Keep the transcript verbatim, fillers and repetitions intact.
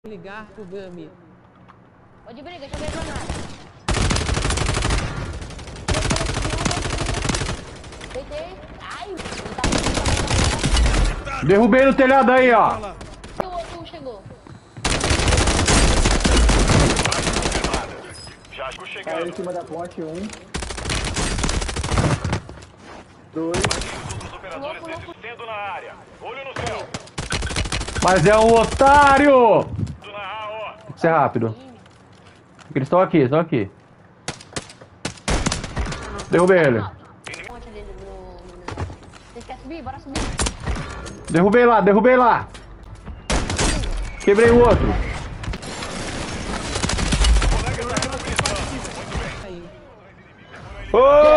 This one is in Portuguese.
Ligar pro Gami. Pode briga, deixa eu ver a granada. Deitei. Ai, ele tá... Derrubei no telhado aí, ó. O outro chegou. Já chegando. Caiu em cima da ponte, um. Dois. Os operadores descendo na área. Olho no céu. Mas é um otário! Na A, ó. Tem que ser rápido. Eles estão aqui, estão aqui. Derrubei ele. Ponte dele no... Vocês querem subir? Bora subir. Derrubei lá, derrubei lá. Quebrei o outro. Aí. Ô!